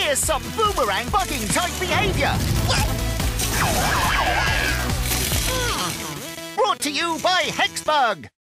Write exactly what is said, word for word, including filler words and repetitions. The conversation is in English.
Here's some boomerang bugging type behaviour. Brought to you by HEXBUG.